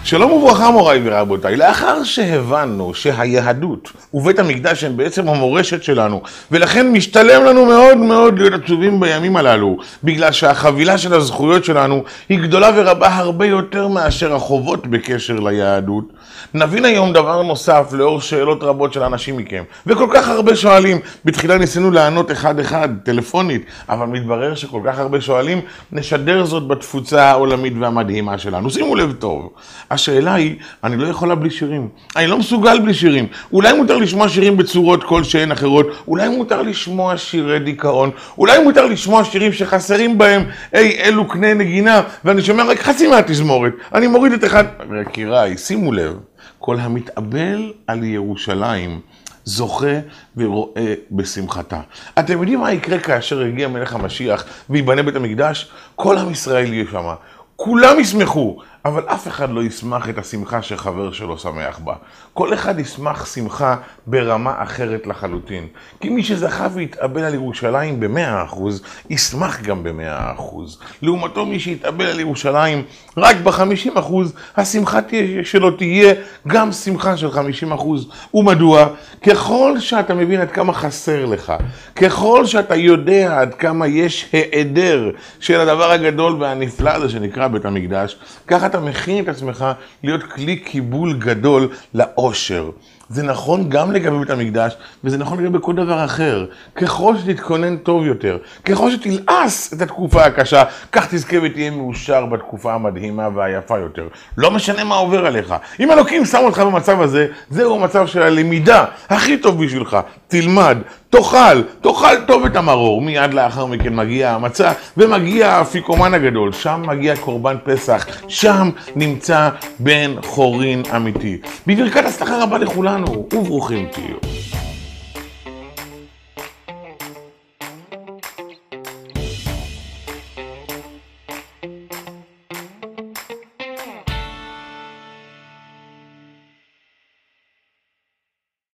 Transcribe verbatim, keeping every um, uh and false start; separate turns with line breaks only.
שלום וברכה מוריי ורבותיי, לאחר שהבנו שהיהדות ובית המקדש הם בעצם המורשת שלנו, ולכן משתלם לנו מאוד מאוד להיות עצובים בימים הללו, בגלל שהחבילה של הזכויות שלנו היא גדולה ורבה הרבה יותר מאשר החובות בקשר ליהדות, נבין היום דבר נוסף לאור שאלות רבות של אנשים מכם, וכל כך הרבה שואלים. בתחילה ניסינו לענות אחד אחד טלפונית, אבל מתברר שכל כך הרבה שואלים, נשדר זאת בתפוצה העולמית והמדהימה שלנו. שימו לב טוב, השאלה היא, אני לא יכולה בלי שירים, אני לא מסוגל בלי שירים. אולי מותר לשמוע שירים בצורות כלשהן אחרות, אולי מותר לשמוע שירי דיכאון, אולי מותר לשמוע שירים שחסרים בהם אי אלו קנה נגינה, ואני שומע רק חצי מהתזמורת. אני מוריד את אחד. יקיריי, שימו לב, כל המתאבל על ירושלים זוכה ורואה בשמחתה. אתם יודעים מה יקרה כאשר יגיע מלך המשיח ויבנה בית המקדש? כל עם ישראל יהיה שם, כולם ישמחו, אבל אף אחד לא ישמח את השמחה שחבר שלו שמח בה. כל אחד ישמח שמחה ברמה אחרת לחלוטין. כי מי שזכה והתאבל על ירושלים במאה אחוז, ישמח גם במאה אחוז. לעומתו מי שהתאבל על ירושלים רק בחמישים אחוז, השמחה שלו תהיה גם שמחה של חמישים אחוז. ומדוע? ככל שאתה מבין עד כמה חסר לך, ככל שאתה יודע עד כמה יש העדר של הדבר הגדול והנפלא הזה שנקרא בית המקדש, ככה אתה מכין את עצמך להיות כלי קיבול גדול לאושר. זה נכון גם לגבי בית המקדש, וזה נכון לגבי כל דבר אחר. ככל שתתכונן טוב יותר, ככל שתלעס את התקופה הקשה, כך תזכה ותהיה מאושר בתקופה המדהימה והיפה יותר. לא משנה מה עובר עליך. אם אלוקים שם אותך במצב הזה, זהו המצב של הלמידה הכי טוב בשבילך. תלמד, תאכל, תאכל טוב את המרור. מיד לאחר מכן מגיע המצה ומגיע האפיקומן הגדול. שם מגיע קורבן פסח. שם נמצא בן חורין אמיתי. בברכת הצלחה רבה לכולנו וברוכים תהיו.